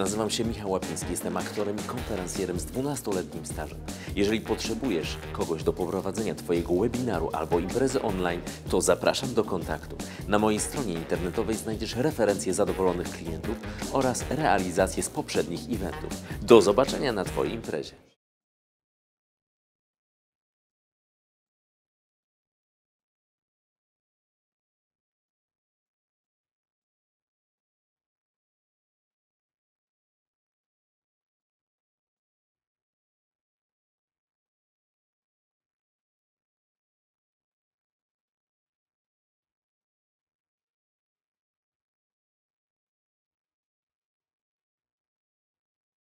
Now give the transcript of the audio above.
nazywam się Michał Łapiński, jestem aktorem i konferencjerem z 12-letnim stażem. Jeżeli potrzebujesz kogoś do poprowadzenia Twojego webinaru albo imprezy online, to zapraszam do kontaktu. Na mojej stronie internetowej znajdziesz referencje zadowolonych klientów oraz realizacje z poprzednich eventów. Do zobaczenia na Twojej imprezie.